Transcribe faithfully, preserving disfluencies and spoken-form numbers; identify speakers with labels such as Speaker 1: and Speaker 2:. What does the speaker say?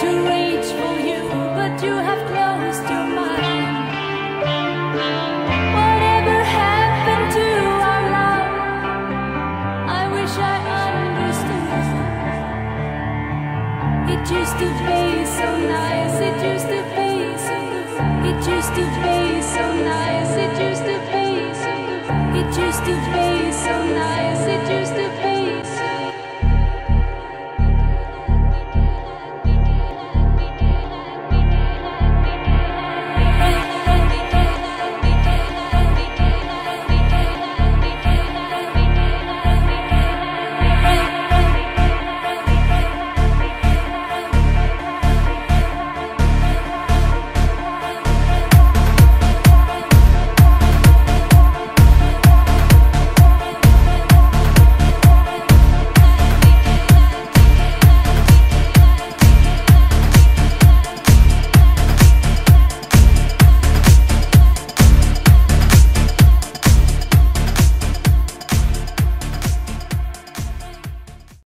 Speaker 1: to reach for you, but you have closed your mind. Whatever happened to our love? I wish I understood. It used to be so nice, it used to be so good. It used to be so nice, it used to be so good. It used to be so nice, it used to be